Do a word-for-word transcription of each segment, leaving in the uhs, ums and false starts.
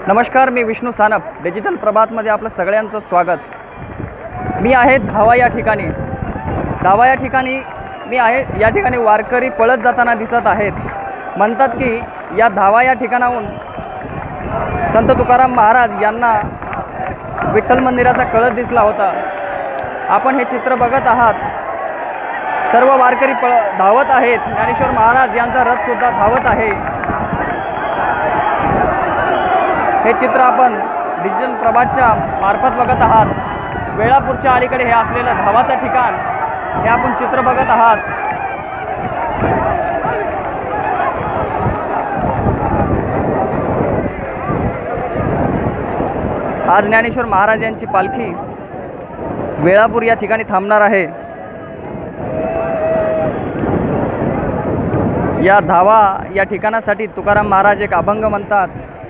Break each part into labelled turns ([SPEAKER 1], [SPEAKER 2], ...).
[SPEAKER 1] नमस्कार, मी विष्णू सानप. डिजिटल प्रभातमध्ये आपलं सगळ्यांचं स्वागत. मी आहे धावा या ठिकाणी. धावा या ठिकाणी मी आहे. या ठिकाणी वारकरी पळत जाताना दिसत आहेत. म्हणतात की या धावा या ठिकाणाहून संत तुकाराम महाराज यांना विठ्ठल मंदिराचा कळस दिसला होता. आपण हे चित्र बघत आहात. सर्व वारकरी पळ धावत आहेत. ज्ञानेश्वर महाराज यांचा रथसुद्धा धावत आहे. हे चित्र आपण डिजिटल प्रभातच्या मार्फत बघत आहात. वेळापूरच्या अलीकडे हे असलेलं धावाचं ठिकाण हे आपण चित्र बघत आहात. आज ज्ञानेश्वर महाराज यांची पालखी वेळापूर या ठिकाणी थांबणार आहे. या धावा या ठिकाणासाठी तुकाराम महाराज एक अभंग म्हणतात.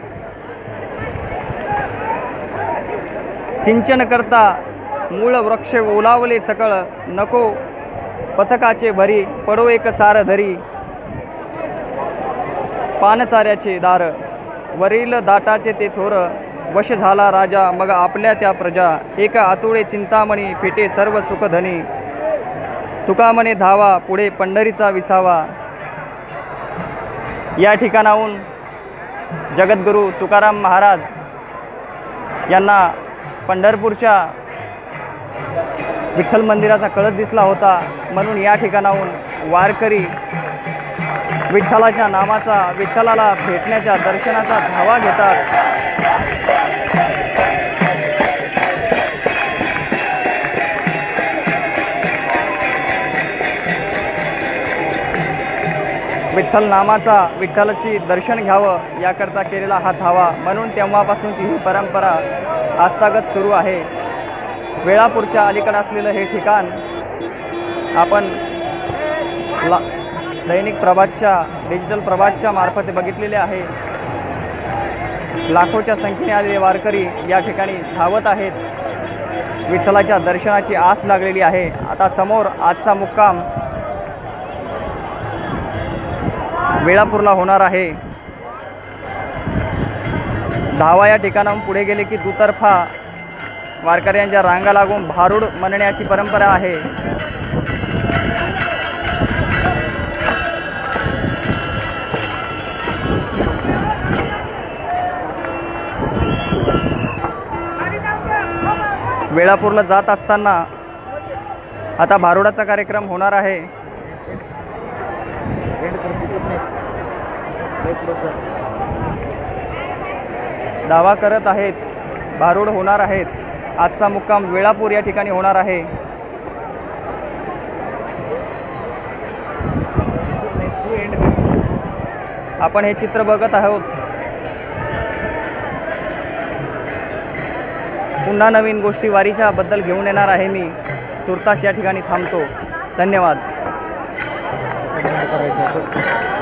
[SPEAKER 1] सिंचन करता मूळ वृक्ष ओलावले सकळ, नको पथकाचे भरी पडो एक सार धरी. पानचाऱ्याचे दार वरील दाटाचे ते थोर, वश झाला राजा मग आपल्या त्या प्रजा. एका आतुळे चिंतामणी फेटे सर्व सुखधनी, तुका म्हणे धावा पुढे पंढरीचा विसावा. या ठिकाणाहून जगद्गुरू तुकाराम महाराज यांना पंढरपूरच्या विठ्ठल मंदिराचा कळस दिसला होता. म्हणून या ठिकाणाहून वारकरी विठ्ठलाच्या नामाचा, विठ्ठलाला भेटण्याच्या दर्शनाचा धावा घेतात. विठ्ठल नामाचा, विठ्ठलाची दर्शन घ्यावं याकरता केलेला हा धावा. म्हणून तेव्हापासूनची ही परंपरा आजतागत सुरू आहे. वेळापूरच्या अलीकडे असलेलं हे ठिकाण आपण ला दैनिक प्रभातच्या डिजिटल प्रभातच्या मार्फत बघितलेले आहे. लाखोच्या संख्येने आलेले वारकरी या ठिकाणी धावत आहेत. विठ्ठलाच्या दर्शनाची आस लागलेली आहे. आता समोर आजचा मुक्काम वेळापूरला होणार आहे. धावा या ठिकाणाहून पुढे गेले की दुतर्फा वारकऱ्यांच्या रांगा लागून भारूड म्हणण्याची परंपरा आहे. वेळापूरला जात असताना आता भारुडाचा कार्यक्रम होणार आहे. दावा करत आहेत, भारूड होणार आहेत. आजचा मुक्काम वेळापूर या ठिकाणी होणार आहे. आपण हे चित्र बघत आहोत. पुन्हा नवीन गोष्टी वारीच्या बद्दल घेऊन येणार आहे. मी तुर्तास या ठिकाणी थांबतो. धन्यवाद.